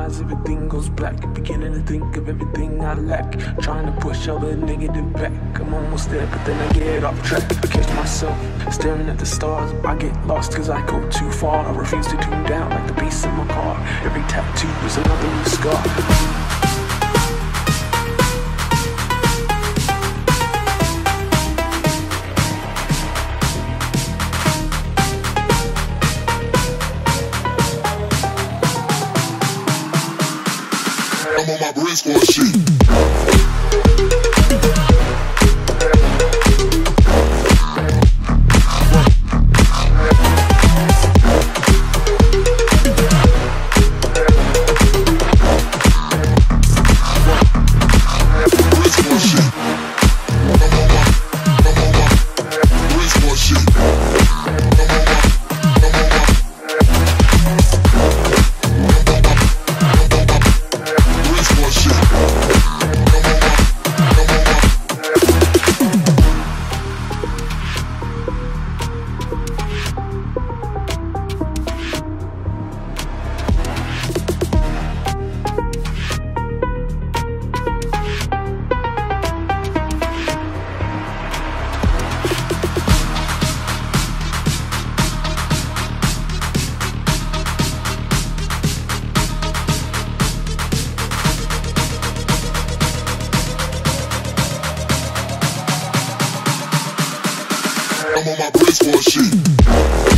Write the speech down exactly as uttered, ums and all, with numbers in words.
eyes, everything goes black. Beginning to think of everything I lack. Trying to push all the negative back. I'm almost there, but then I get off track. I catch myself staring at the stars. I get lost cause I go too far. I refuse to tune down like the beast in my car. Every tattoo is another new scar. I'm on my brain squad shit. I'm on my brain squad shit.